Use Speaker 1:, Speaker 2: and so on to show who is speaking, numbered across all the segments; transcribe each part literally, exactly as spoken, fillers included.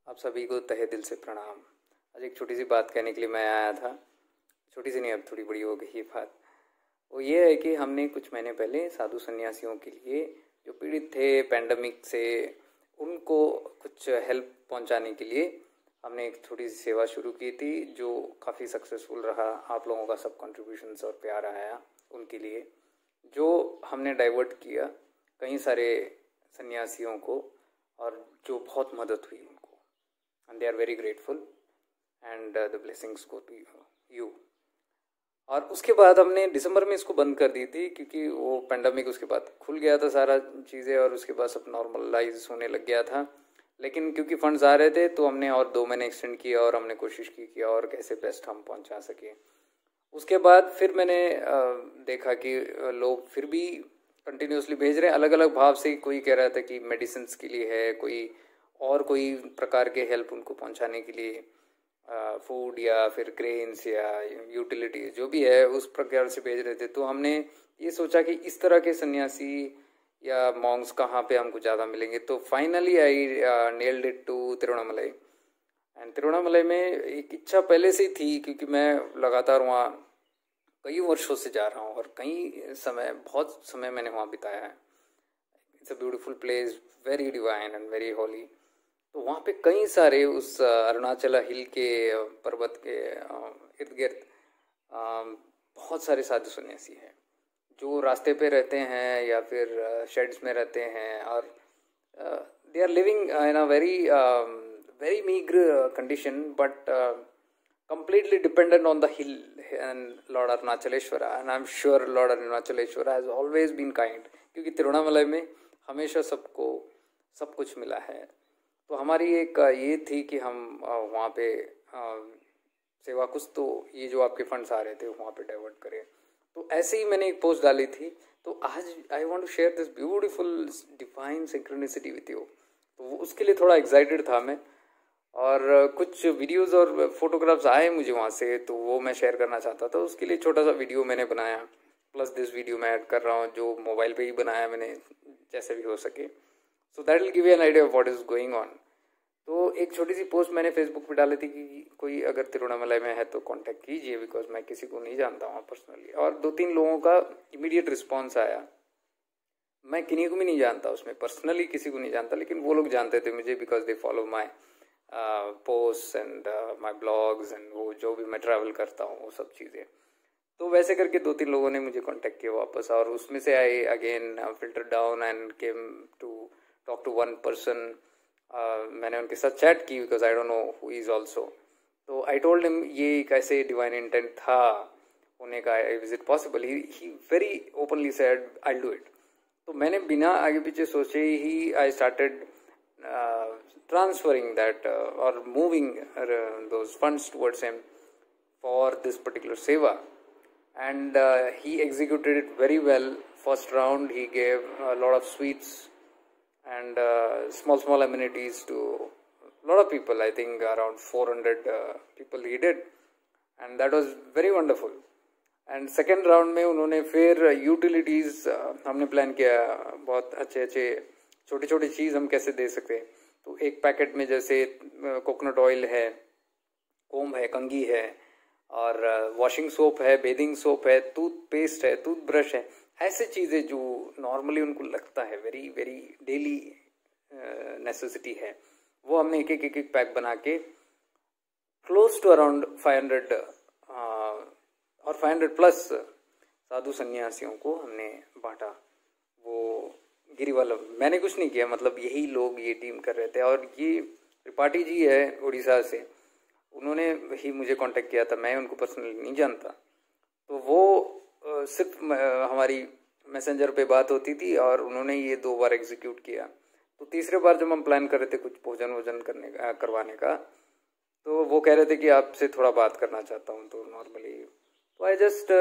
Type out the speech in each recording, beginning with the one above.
Speaker 1: आप सभी को तहे दिल से प्रणाम। आज एक छोटी सी बात कहने के लिए मैं आया था। छोटी सी नहीं, अब थोड़ी बड़ी हो गई ये बात। वो ये है कि हमने कुछ महीने पहले साधु सन्यासियों के लिए, जो पीड़ित थे पैंडमिक से, उनको कुछ हेल्प पहुंचाने के लिए हमने एक छोटी सी सेवा शुरू की थी, जो काफ़ी सक्सेसफुल रहा। आप लोगों का सब कॉन्ट्रीब्यूशंस और प्यार आया उनके लिए, जो हमने डाइवर्ट किया कई सारे सन्यासियों को, और जो बहुत मदद हुई उनको, and they are very grateful and the blessings go to you. और उसके बाद हमने दिसंबर में इसको बंद कर दी थी, क्योंकि वो पेंडेमिक उसके बाद खुल गया था सारा चीज़ें, और उसके बाद सब नॉर्मलाइज होने लग गया था। लेकिन क्योंकि फंड्स आ रहे थे तो हमने और दो महीने एक्सटेंड किया, और हमने कोशिश की कि और कैसे बेस्ट हम पहुंचा सके। उसके बाद फिर मैंने देखा कि लोग फिर भी कंटिन्यूसली भेज रहे हैं अलग अलग भाव से। कोई कह रहा था कि मेडिसिन के लिए है, कोई और कोई प्रकार के हेल्प उनको पहुंचाने के लिए, फूड या फिर ग्रेन्स या यूटिलिटीज जो भी है उस प्रकार से भेज रहे थे। तो हमने ये सोचा कि इस तरह के सन्यासी या मॉन्क्स कहाँ पे हमको ज़्यादा मिलेंगे। तो finally I nailed it to Tiruvannamalai. And Tiruvannamalai में एक इच्छा पहले से ही थी, क्योंकि मैं लगातार वहाँ कई वर्षों से जा रहा हूँ और कई समय बहुत समय मैंने वहाँ बिताया है। It's a beautiful place, very divine and very holy. तो वहाँ पे कई सारे उस अरुणाचल हिल के पर्वत के इर्द गिर्द बहुत सारे साधु सन्यासी हैं, जो रास्ते पे रहते हैं या फिर शेड्स में रहते हैं, और they are living in a very very meagre condition, but completely dependent on the hill and Lord Arunachaleshwara, and I'm sure Lord Arunachaleshwara has always been kind, क्योंकि तिरुवन्नामलाई में हमेशा सबको सब कुछ मिला है। तो हमारी एक ये थी कि हम वहाँ पे सेवा कुछ तो ये जो आपके फंड्स आ रहे थे वहाँ पे डाइवर्ट करें। तो ऐसे ही मैंने एक पोस्ट डाली थी। तो आज I want to share this beautiful divine synchronicity with you. तो उसके लिए थोड़ा एक्साइटेड था मैं, और कुछ वीडियोस और फोटोग्राफ्स आए मुझे वहाँ से, तो वो मैं शेयर करना चाहता था। उसके लिए छोटा सा वीडियो मैंने बनाया, प्लस दिस वीडियो मैं ऐड कर रहा हूँ जो मोबाइल पे ही बनाया मैंने, जैसे भी हो सके। So that will give you an idea of what is going on. तो एक छोटी सी पोस्ट मैंने फेसबुक पे डाली थी कि कोई अगर तिरुवन्नामलाई में है तो कांटेक्ट कीजिए, बिकॉज मैं किसी को नहीं जानता वहाँ पर्सनली। और दो तीन लोगों का इमीडिएट रिस्पॉन्स आया। मैं किन्हीं को भी नहीं जानता उसमें, पर्सनली किसी को नहीं जानता, लेकिन वो लोग जानते थे मुझे, because they follow my post and my blogs एंड वो जो भी मैं ट्रैवल करता हूँ वो सब चीज़ें। तो वैसे करके दो तीन लोगों ने मुझे कांटेक्ट किया वापस, और उसमें से I again filter down and came to talk to one person. मैंने उनके साथ चैट की, because I don't know who is also. तो आई टोल्ड हिम ये कैसे डिवाइन इंटेंट था होने का, is it possible. He very openly said I do it. तो मैंने बिना आगे पीछे सोचे ही I started Uh, transferring that uh, or moving uh, those funds towards him for this particular seva, and uh, he executed it very well. First round he gave a lot of sweets and uh, small small amenities to a lot of people. I think around four hundred uh, people he did, and that was very wonderful. And second round में उन्होंने फिर utilities uh, हमने plan किया, बहुत अच्छे अच्छे छोटी छोटी चीज़ हम कैसे दे सकते हैं। तो एक पैकेट में जैसे कोकोनट ऑयल है, कोम है, कंघी है, और वॉशिंग सोप है, बेदिंग सोप है, टूथपेस्ट है, टूथब्रश है, ऐसे चीज़ें जो नॉर्मली उनको लगता है वेरी वेरी डेली नेसेसिटी है, वो हमने एक एक एक एक पैक बना के close to around five hundred और फाइव हंड्रेड प्लस साधु सन्यासियों को हमने बांटा। वो गिरिवाला मैंने कुछ नहीं किया, मतलब यही लोग ये टीम कर रहे थे। और ये त्रिपाठी जी है उड़ीसा से, उन्होंने ही मुझे कांटेक्ट किया था, मैं उनको पर्सनली नहीं जानता। तो वो सिर्फ हमारी मैसेंजर पे बात होती थी, और उन्होंने ये दो बार एग्जीक्यूट किया। तो तीसरे बार जब हम प्लान कर रहे थे कुछ भोजन वोजन करने का करवाने का, तो वो कह रहे थे कि आपसे थोड़ा बात करना चाहता हूँ। तो नॉर्मली तो I just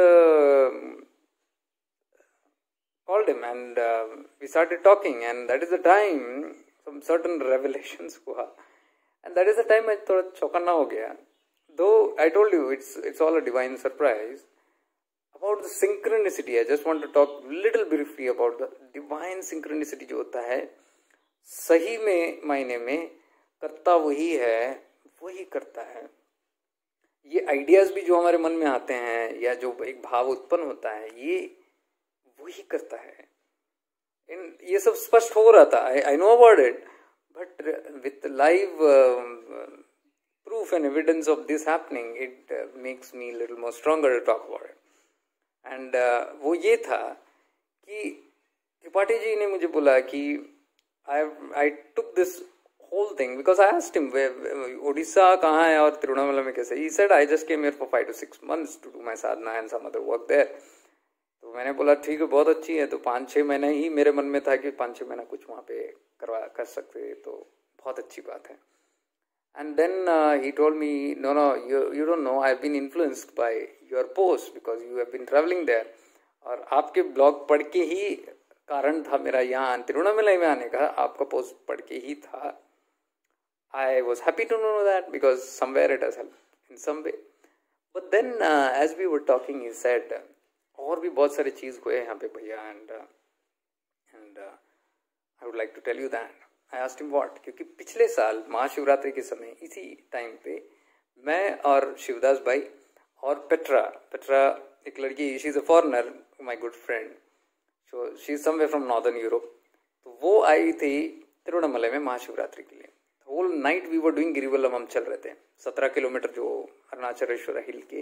Speaker 1: called him and uh, we started talking, and that is the time some certain revelations हुआ, and that is the time मैं थोड़ा चौकन्ना हो गया। Though I told you it's it's all a divine surprise. About the synchronicity, I just want to talk little briefly about the divine synchronicity जो होता है, सही में मायने में करता वही है, वही करता है। ये आइडियाज भी जो हमारे मन में आते हैं या जो एक भाव उत्पन्न होता है, ये वही करता है। इन ये सब स्पष्ट हो रहा था, I know about it, but with live proof and evidence of this happening, it uh, makes me a little more stronger to talk about it. And uh, वो ये था कि त्रिपाठी जी ने मुझे बोला कि I I took this whole thing because I asked him Orissa कहाँ है और तिरुवन्नामलाई में कैसे. He said I just came here for five to six months to do my sadhana and some other work there. तो मैंने बोला ठीक है, बहुत अच्छी है. तो पाँच छः महीने ही मेरे मन में था कि पाँच छः महीना कुछ वहाँ पे करवा कर सकते, तो बहुत अच्छी बात है. And then uh, he told me, no, no, you you don't know. I've been influenced by your post because you have been traveling there. और आपके ब्लॉग पढ़ के ही कारण था मेरा यहाँ तिरुवन्नामलाई में आने का. आपका पोस्ट पढ़ के ही था. I was happy to know that because somewhere it has helped in some way. But then uh, as we were talking, he said, और भी बहुत सारी चीज़ हुए यहाँ पे भैया, and uh, and uh, I would like to tell you that. I asked him what, क्योंकि पिछले साल महाशिवरात्रि के समय इसी टाइम पे मैं और शिवदास भाई और पेट्रा पेट्रा एक लड़की, she is a foreigner, my good friend, so she is somewhere from northern Europe. तो वो आई थी तिरुवन्नामलाई में महाशिवरात्रि के लिए. Whole night we were doing Girivalam, हम चल रहे थे सत्रह किलोमीटर जो अरुणाचलेश्वर हिल के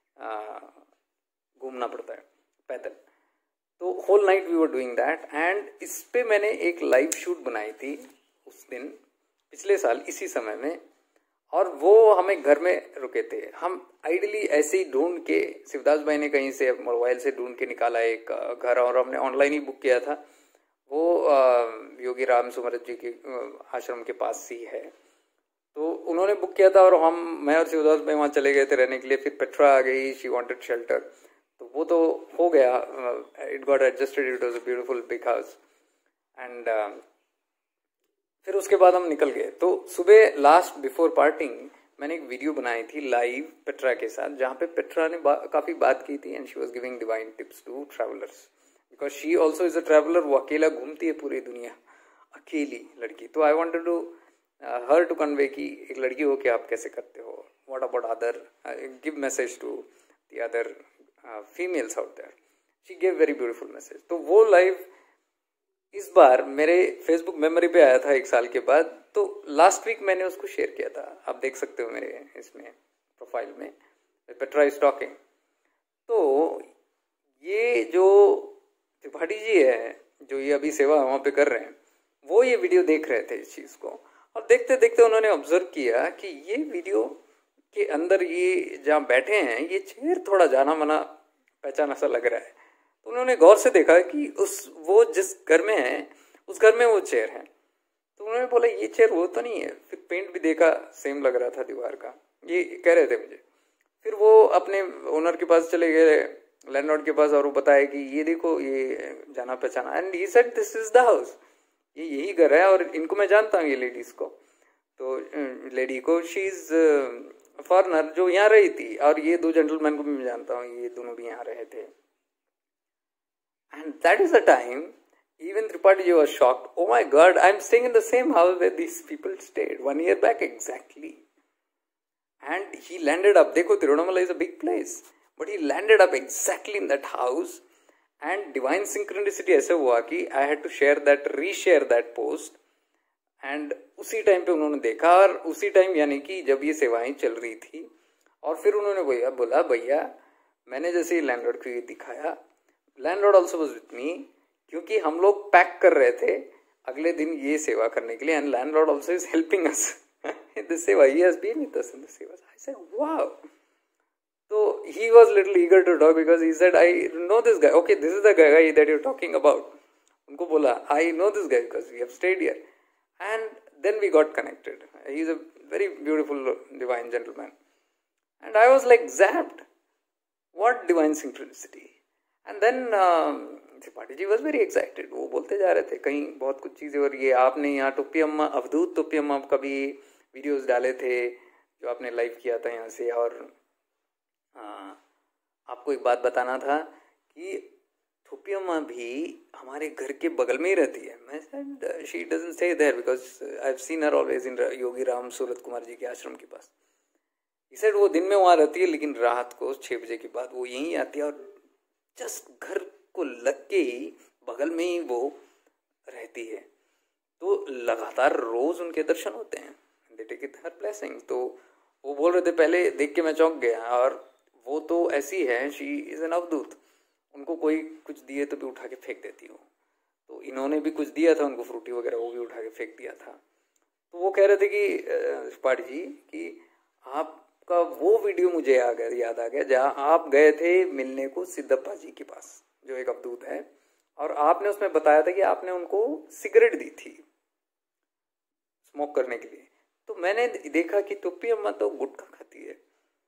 Speaker 1: घूमना पड़ता है पैदल. तो whole night we were doing that. And इस पे मैंने एक लाइव शूट बनाई थी उस दिन पिछले साल इसी समय में, और वो हमें घर में रुके थे. हम आइडली ऐसे ही ढूंढ के, शिवदास भाई ने कहीं से मोबाइल से ढूंढ के निकाला एक घर, और हमने ऑनलाइन ही बुक किया था. वो योगी राम सुमरत जी के आश्रम के पास ही है. तो उन्होंने बुक किया था और हम मैं और शिवदास भाई वहाँ चले गए थे रहने के लिए. फिर पेट्रा आ गई, शी वांटेड शेल्टर, तो वो तो हो गया, it got adjusted, it was a beautiful big house. And फिर उसके बाद हम निकल गए. तो सुबह लास्ट बिफोर पार्टिंग मैंने एक वीडियो बनाई थी लाइव पेट्रा के साथ, जहाँ पे पेट्रा ने बा, काफ़ी बात की थी, and she was giving divine tips to travellers because she also is a traveller. वो अकेला घूमती है पूरी दुनिया, अकेली लड़की. तो I wanted to her to convey कि एक लड़की हो के आप कैसे करते हो, what about other, give message to the other females out there. She gave very beautiful message. तो वो लाइव इस बार मेरे फेसबुक मेमोरी पे आया था एक साल के बाद. तो लास्ट वीक मैंने उसको शेयर किया था, आप देख सकते हो मेरे इसमें प्रोफाइल में, पेट्रा इज टॉकिंग. तो ये जो त्रिपाठी जी है जो ये अभी सेवा वहाँ पे कर रहे हैं, वो ये वीडियो देख रहे थे इस चीज़ को, और देखते देखते उन्होंने ऑब्जर्व किया कि ये वीडियो के अंदर ये जहाँ बैठे हैं ये चेयर थोड़ा जाना माना पहचाना सा लग रहा है. तो उन्होंने गौर से देखा कि उस वो जिस घर में है उस घर में वो चेयर है. तो उन्होंने बोला ये चेयर वो तो नहीं है. फिर पेंट भी देखा, सेम लग रहा था दीवार का, ये कह रहे थे मुझे. फिर वो अपने ओनर के पास चले गए, लैंडलॉर्ड के पास, और वो बताया कि ये देखो ये जाना पहचाना. And he said this is the house, ये यही घर है और इनको मैं जानता हूँ ये लेडीज को. तो लेडी को, शी इज फॉरनर जो यहाँ रही थी, और ये दो जेंटलमैन को भी मैं जानता हूँ, ये दोनों भी यहाँ रहे थे. And that is the time even Tripathi ji was shocked. Oh my God, I'm staying in the same house where these people stayed one year back exactly. And he landed up, देखो Tirunamala is a big place, but he landed up exactly in that house. And divine synchronicity ऐसे हुआ कि I had to share that, reshare that post. And उसी time पे उन्होंने देखा, और उसी टाइम यानी कि जब ये सेवाएं चल रही थी, और फिर उन्होंने भैया बोला भैया मैंने जैसे ही लैंडलॉर्ड को ये दिखाया, landlord also was with me, क्योंकि हम लोग पैक कर रहे थे अगले दिन ये सेवा करने के लिए. And landlord also is helping us in this सेवा, he has been with us in this सेवा. I said wow. तो he was little eager to talk because he said I know this guy, okay this is the guy that you are talking about. उनको बोला I know this guy because we have stayed here. And then we got connected. He is a very beautiful divine gentleman. And I was like zapped, what divine synchronicity. And then Tripathi ji was very excited. वो बोलते जा रहे थे कहीं बहुत कुछ चीज़ें, और ये आपने यहाँ टोपी अम्मा, अवधूत टोपी अम्मा का भी वीडियोस डाले थे जो आपने लाइव किया था यहाँ से. और आ, आपको एक बात बताना था कि थोपी अम्मा भी हमारे घर के बगल में ही रहती है। मैं said she doesn't stay there because I have seen her always in Yogi Ram Surat Kumar ji के आश्रम के पास। ही सेड वो दिन में वहाँ रहती है लेकिन रात को छः बजे के बाद वो यहीं आती है और जस्ट घर को लग के ही बगल में ही वो रहती है। तो लगातार रोज उनके दर्शन होते हैं। They take it her blessing. तो वो बोल रहे थे, पहले देख के मैं चौंक गया। और वो तो ऐसी है, शी इज एन अवधूत। उनको कोई कुछ दिए तो भी उठा के फेंक देती हो। तो इन्होंने भी कुछ दिया था उनको, फ्रूटी वगैरह, वो भी उठा के फेंक दिया था। तो वो कह रहे थे कि पाठी जी कि आपका वो वीडियो मुझे आ गया याद आ गया जहाँ आप गए थे मिलने को सिद्धप्पा जी के पास, जो एक अवधूत है, और आपने उसमें बताया था कि आपने उनको सिगरेट दी थी स्मोक करने के लिए। तो मैंने देखा कि टोपी अम्मा तो गुटखा खाती है।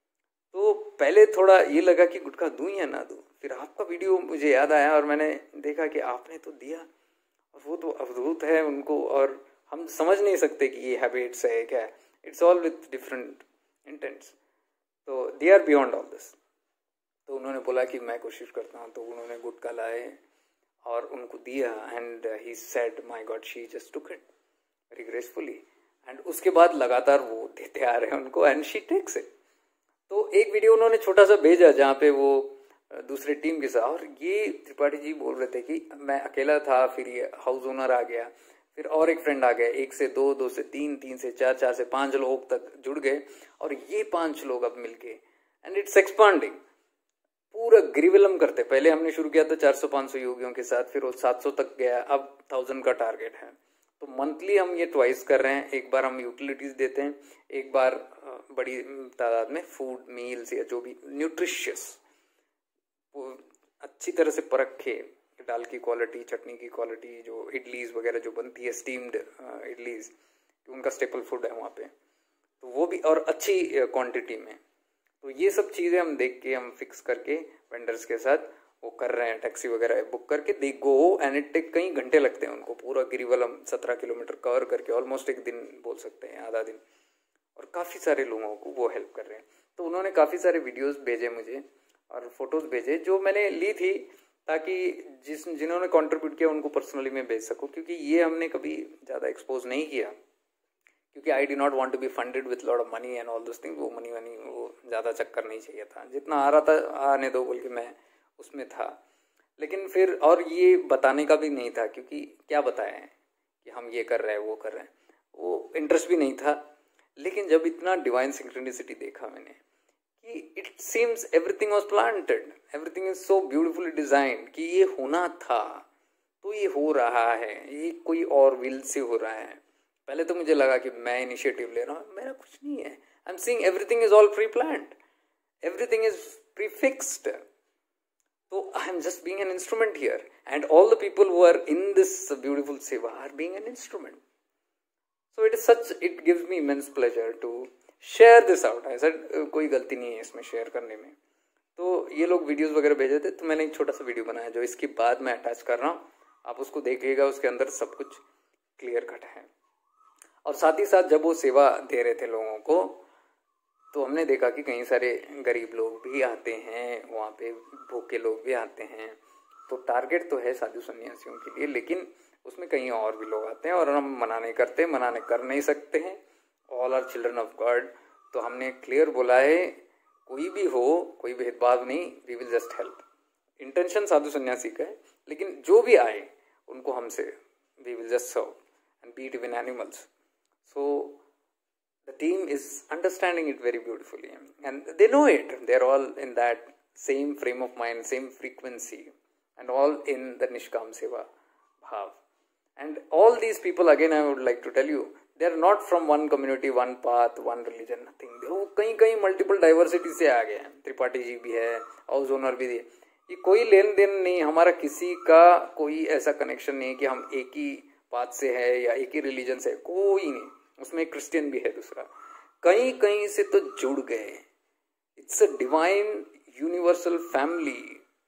Speaker 1: तो पहले थोड़ा ये लगा कि गुटखा दूं या ना दूं। फिर आपका वीडियो मुझे याद आया और मैंने देखा कि आपने तो दिया, और वो तो अवधूत है उनको, और हम समझ नहीं सकते कि ये हैबिट्स है क्या। It's all with different intents. तो they are beyond all this. तो उन्होंने बोला कि मैं कोशिश करता हूँ। तो उन्होंने गुटखा लाए और उनको दिया and he said my god she just took it very gracefully. And उसके बाद लगातार वो देते आ रहे हैं उनको एंड शी टेक्स इट। तो एक वीडियो उन्होंने छोटा सा भेजा जहाँ पे वो दूसरे टीम के साथ, और ये त्रिपाठी जी बोल रहे थे कि मैं अकेला था, फिर ये हाउस ओनर आ गया, फिर और एक फ्रेंड आ गया, एक से दो, दो से तीन, तीन से चार, चार से पांच लोग तक जुड़ गए, और ये पांच लोग अब मिलके एंड इट्स एक्सपांडिंग। पूरा गिरिवलम करते। पहले हमने शुरू किया था चार सौ पाँच सौ योगियों के साथ, फिर वो सात सौ तक गया, अब थाउजेंड का टारगेट है। तो मंथली हम ये ट्वाइस कर रहे हैं। एक बार हम यूटिलिटीज देते हैं, एक बार बड़ी तादाद में फूड मील्स या जो भी न्यूट्रिशियस, वो अच्छी तरह से परख के दाल की क्वालिटी, चटनी की क्वालिटी, जो इडलीज वगैरह जो बनती है स्टीम्ड इडलीज, उनका स्टेपल फूड है वहाँ पे, तो वो भी और अच्छी क्वांटिटी में। तो ये सब चीज़ें हम देख के हम फिक्स करके वेंडर्स के साथ वो कर रहे हैं। टैक्सी वगैरह बुक करके they go and it take कई घंटे लगते हैं उनको पूरा गिरिवलम सत्रह किलोमीटर कवर करके, ऑलमोस्ट एक दिन बोल सकते हैं, आधा दिन। और काफ़ी सारे लोगों को वो हेल्प कर रहे हैं। तो उन्होंने काफ़ी सारे वीडियोस भेजे मुझे और फोटोज़ भेजे जो मैंने ली थी, ताकि जिस जिन्होंने कंट्रीब्यूट किया उनको पर्सनली मैं भेज सकूँ, क्योंकि ये हमने कभी ज़्यादा एक्सपोज नहीं किया, क्योंकि I did not want to be funded with lot of money and all this thing. वो मनी वनी वो ज़्यादा चक्कर नहीं चाहिए था, जितना आ रहा था आने दो बोल के मैं उसमें था। लेकिन फिर और ये बताने का भी नहीं था, क्योंकि क्या बताएं कि हम ये कर रहे हैं वो कर रहे हैं, वो इंटरेस्ट भी नहीं था। लेकिन जब इतना डिवाइन सिंक्रोनिसिटी देखा मैंने कि it seems everything was planted, everything is so beautifully designed कि ये होना था तो ये हो रहा है, ये कोई और विल से हो रहा है। पहले तो मुझे लगा कि मैं इनिशिएटिव ले रहा हूँ, मेरा कुछ नहीं है। I am seeing everything is all pre planned, everything is pre fixed. So I am just being an instrument here, and all the people who are in this beautiful seva are being an instrument. So it is such, it gives me immense pleasure to share this out. I said कोई गलती नहीं है इसमें share करने में। तो ये लोग वीडियोस वगैरह भेजे थे, तो मैंने एक छोटा सा वीडियो बनाया जो इसके बाद मैं अटैच कर रहा हूँ, आप उसको देखिएगा। उसके अंदर सब कुछ क्लियर कट है। और साथ ही साथ जब वो सेवा दे रहे थे लोगों को, तो हमने देखा कि कई सारे गरीब लोग भी आते हैं वहाँ पे, भूखे लोग भी आते हैं। तो टारगेट तो है साधु सन्यासियों के लिए, लेकिन उसमें कहीं और भी लोग आते हैं और हम मना नहीं करते, मना नहीं कर नहीं सकते हैं। All are children of God. तो हमने क्लियर बोला है, कोई भी हो, कोई भेदभाव नहीं, we will just help. Intention साधु सन्यासी का है, लेकिन जो भी आए उनको हमसे we will just serve and be it even animals. So the team is understanding it very beautifully, and they know it. They're all in that same frame of mind, same frequency, and all in the Nishkam Seva Bhav. And all these people, again I would like to tell you, they are not from one community, one path, one religion, nothing. वो कहीं कहीं multiple diversity से आ गए हैं। त्रिपाठी जी भी है, house owner भी है। ये कोई लेन देन नहीं, हमारा किसी का कोई ऐसा कनेक्शन नहीं कि हम एक ही पाथ से है या एक ही रिलीजन से, कोई नहीं। उसमें क्रिश्चियन भी है दूसरा, कहीं कहीं से तो जुड़ गए। It's a divine universal family.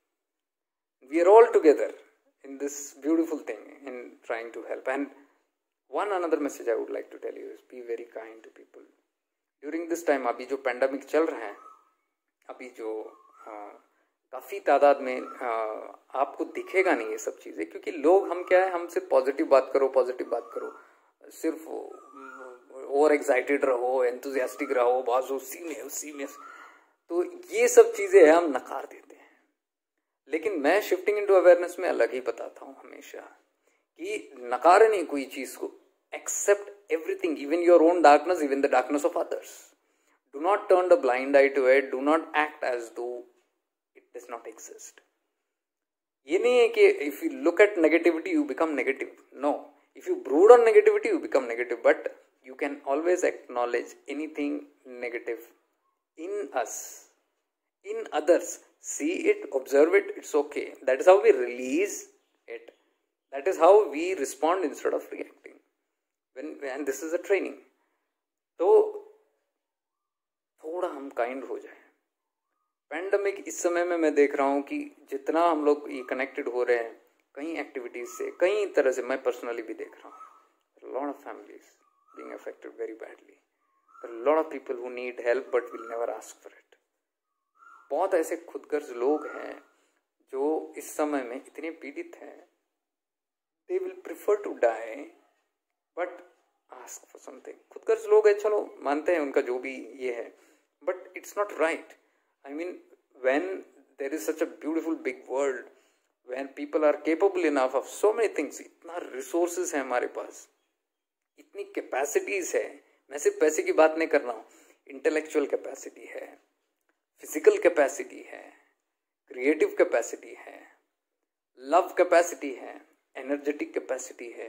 Speaker 1: We are all together in this beautiful thing, in trying to help. And one another message I would like to tell you is be very kind to people during this time. अभी जो pandemic चल रहा है, अभी जो काफ़ी तादाद में आ, आपको दिखेगा नहीं ये सब चीज़ें, क्योंकि लोग हम क्या है, हम सिर्फ पॉजिटिव बात करो पॉजिटिव बात करो, सिर्फ ओवर एक्साइटेड रहो, एंथुजियास्टिक रहो, बस उसी में उसी में, तो ये सब चीज़ें है हम नकार देते हैं। लेकिन मैं शिफ्टिंग इनटू अवेयरनेस में अलग ही बताता हूँ हमेशा कि नकारे नहीं कोई चीज़ को, accept everything, even your own darkness, even the darkness of others. Do not turn the blind eye to it, do not act as though it does not exist. ये नहीं है कि if you look at negativity you become negative, no, if you brood on negativity you become negative, but you can always acknowledge anything negative in us, in others, see it, observe it, it's okay. That is how we release it, that is how we respond instead of reacting when, and this is a training. तो थोड़ा हम kind हो जाए। Pandemic इस समय में मैं देख रहा हूँ कि जितना हम लोग ये कनेक्टेड हो रहे हैं कई एक्टिविटीज से, कई तरह से, मैं पर्सनली भी देख रहा हूँ lot of families being affected very badly. There are a lot of people who need help but will never ask for it. बहुत ऐसे खुदगर्ज लोग हैं जो इस समय में इतने पीड़ित हैं, they will prefer to die but ask for something. खुदगर्ज लोग हैं, चलो मानते हैं उनका जो भी ये है, but it's not right. I mean, when there is such a beautiful big world, when people are capable enough of so many things, इतना resources है हमारे पास, इतनी कैपेसिटीज है, मैं सिर्फ पैसे की बात नहीं कर रहा हूँ, इंटेलेक्चुअल कैपेसिटी है, फिजिकल कैपेसिटी है, क्रिएटिव कैपेसिटी है, लव कैपेसिटी है, एनर्जेटिक कैपेसिटी है,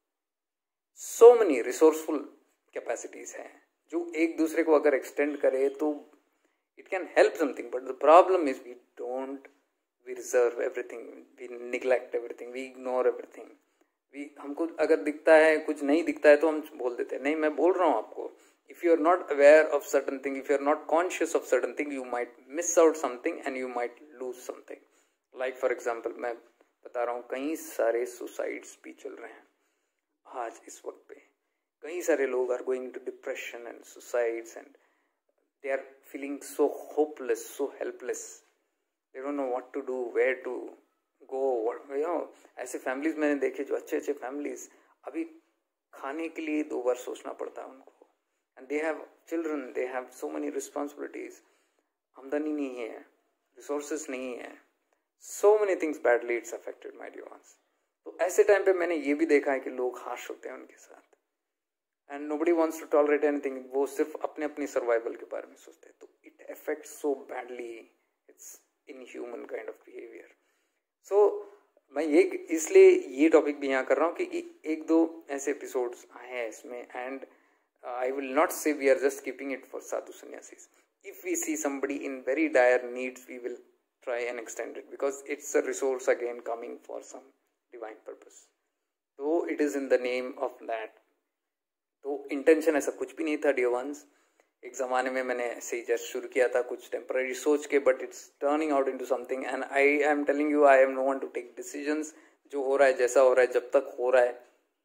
Speaker 1: सो मेनी रिसोर्सफुल कैपेसिटीज है जो एक दूसरे को अगर एक्सटेंड करे तो it can help something. But the problem is we don't, we reserve everything, we neglect everything, we ignore everything. We हमको अगर दिखता है, कुछ नहीं दिखता है तो हम बोल देते हैं नहीं, मैं बोल रहा हूँ आपको, if you are not aware of certain thing, if you are not conscious of certain thing, you might miss out something and you might lose something. Like for example मैं बता रहा हूँ, कई सारे सुसाइड्स भी चल रहे हैं आज इस वक्त पे, कई सारे लोग are going to depression and suicides and they are feeling so hopeless, so helpless, they don't know what to do, where to go, you know. ऐसे फैमिलीज मैंने देखे जो अच्छे अच्छे फैमिलीज, अभी खाने के लिए दो बार सोचना पड़ता है उनको, and they have children, they have so many responsibilities, आमदनी नहीं है, रिसोर्सेज नहीं है, so many things badly it's affected my dear ones. तो ऐसे टाइम पे मैंने ये भी देखा है कि लोग हार्श होते हैं उनके साथ, and nobody wants to tolerate anything, वो सिर्फ अपने अपनी सर्वाइवल के बारे में सोचते हैं, तो it affects so badly, it's inhuman kind of behaviour. So so, मैं ये इसलिए ये टॉपिक भी यहाँ कर रहा हूँ क्योंकि एक दो ऐसे एपिसोड्स आए हैं इसमें, and I will not say we are just keeping it for sadhu sanyasis. If we see somebody in very dire needs we will try and extend it, because it's a resource again coming for some divine purpose, तो it is in the name of that. तो intention ऐसा कुछ भी नहीं था dear ones. एक ज़माने में मैंने ऐसे ही जस्ट शुरू किया था कुछ टेम्पररी सोच के, but it's turning out into something, and I am telling you I am no one to take decisions. जो हो रहा है, जैसा हो रहा है, जब तक हो रहा है,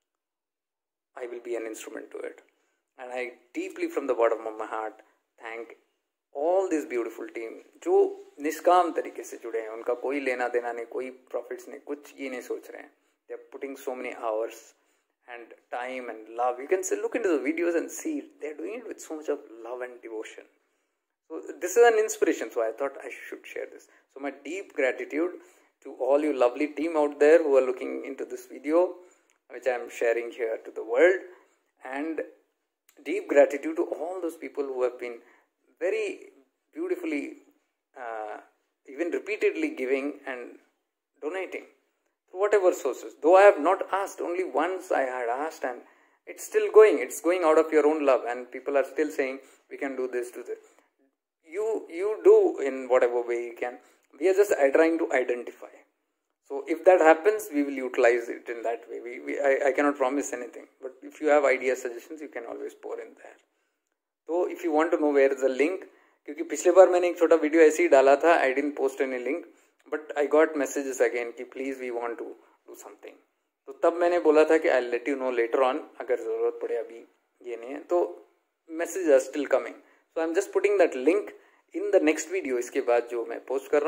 Speaker 1: I will be an instrument to it, and I deeply from the bottom of my heart thank all this beautiful team जो निष्काम तरीके से जुड़े हैं, उनका कोई लेना देना नहीं, कोई प्रॉफिट्स नहीं, कुछ ये नहीं सोच रहे हैं, they are putting so many hours and time and love. You can say, look into the videos and see they're doing it with so much of love and devotion. So this is an inspiration, so I thought I should share this. So my deep gratitude to all you lovely team out there who are looking into this video which I am sharing here to the world, and deep gratitude to all those people who have been very beautifully uh, even repeatedly giving and donating whatever sources. Though I have not asked, only once I had asked, and it's still going. It's going out of your own love, and people are still saying we can do this, do this. You you do in whatever way you can. We are just trying to identify. So if that happens, we will utilize it in that way. We, we I, I cannot promise anything, but if you have ideas, suggestions, you can always pour in there. So if you want to know where is the link, क्योंकि पिछले बार मैंने एक छोटा video ऐसे ही डाला था, I didn't post any link. But I got messages again कि please we want to do something, तो तब मैंने बोला था कि I let you know later on, अगर ज़रूरत पड़े, अभी ये नहीं है। तो message are still coming, so I am just putting that link in the next video. इसके बाद जो मैं पोस्ट कर रहा हूँ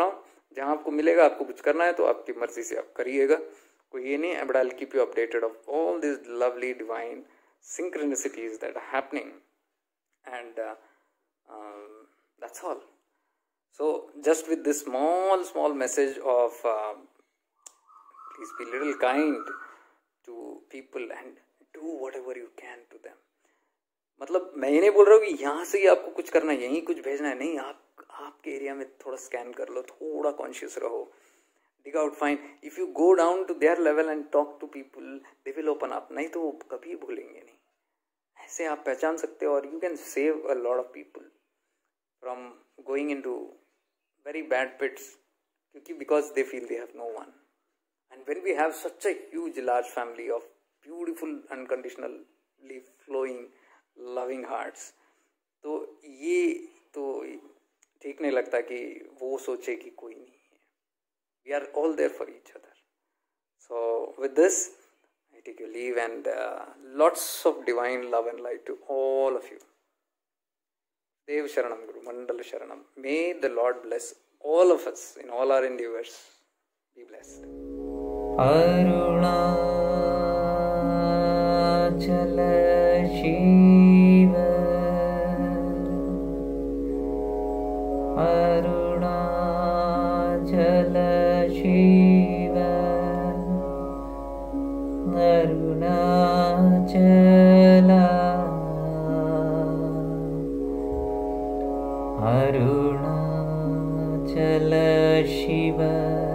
Speaker 1: जहाँ आपको मिलेगा, आपको कुछ करना है तो आपकी मर्जी से आप करिएगा, कोई ये नहीं है, but I will keep you updated of all this lovely divine synchronicities that are happening, and uh, um, that's all. So just with this small small message of uh, please be little kind to people and do whatever you can to them. मतलब मैं ये नहीं बोल रहा हूँ कि यहाँ से ही आपको कुछ करना है, यहीं कुछ भेजना है, नहीं, आप आपके एरिया में थोड़ा स्कैन कर लो, थोड़ा कॉन्शियस रहो, dig out, find. If you go down to their level and talk to people, they will open up. नहीं तो वो कभी भूलेंगे नहीं. ऐसे आप पहचान सकते हो, और you can save a lot of people from going into very bad pits, क्योंकि because they feel they have no one. And when we have such a huge large family of beautiful unconditionally flowing loving hearts, तो ये तो ठीक नहीं लगता कि वो सोचे कि कोई नहीं. We are all there for each other. So with this, I take your leave, and uh, lots of divine love and light to all of you. Dev Sharanam Guru Mandala Sharanam. May the Lord bless all of us in all our endeavors. Be blessed. Arunachala Shiva, Arunachala Shiva, Arunachala, Arunachala Shiva,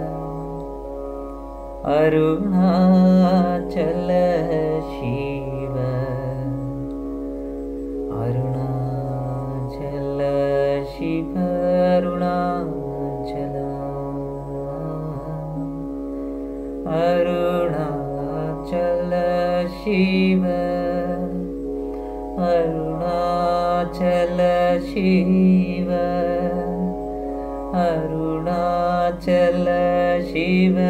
Speaker 1: Arunachala Shiva, Arunachala Shiva, Arunachala, Arunachala Shiva, Arunachala Shiva, Arunachala Shiva,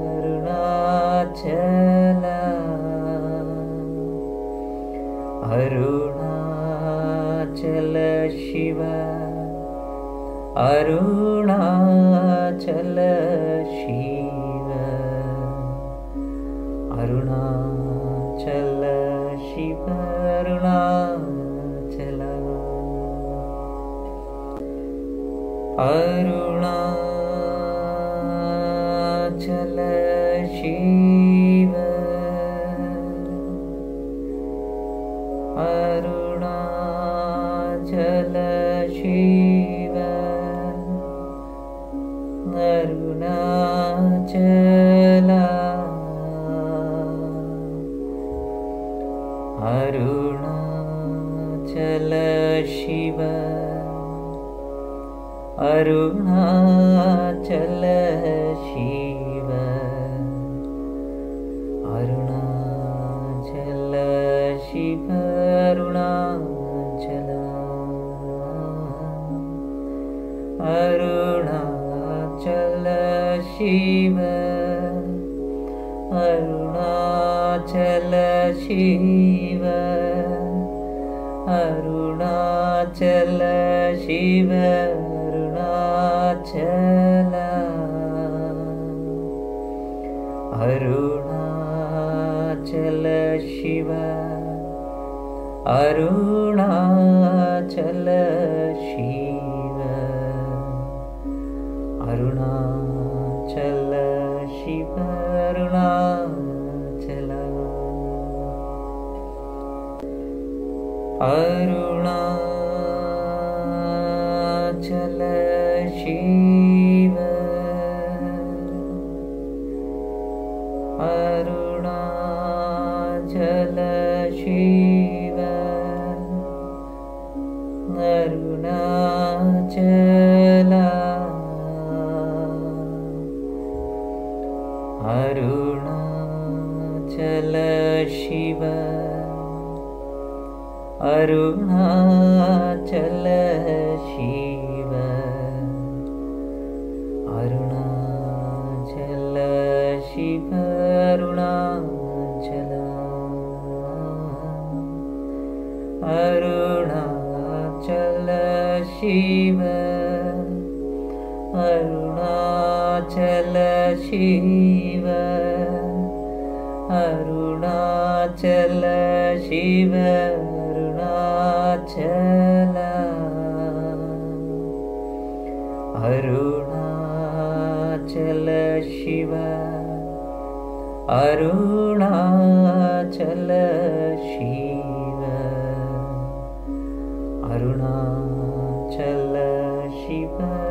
Speaker 1: Arunachala, Arunachala Shiva, Arunachala Shiva, Arunachala Shiva, Arunachala, Arunachala Shiva, Arunachala Shiva, Arunachala, Arunachala Shiva, Arunachala Shiva, Arunachala Shiva, Arunachala, Arunachala Shiva, Arunachala Shiva, Arunachala Shiva, Arunachala, Arunachala Shiva, Arunachala Shiva, Arunachala Shiva, Arunachala, Arunachala Shiva, Arunachala Shiva, Arunachala, Arunachala Shiva, Arunachala Shiva, Arunachala Shiva, Arunachala, Arunachala Shiva, Arunachala. Arunachal Shiv Arunachal Shiv Arunachal Arunachal Shiv Arunachal Shiv Arunachal Shiv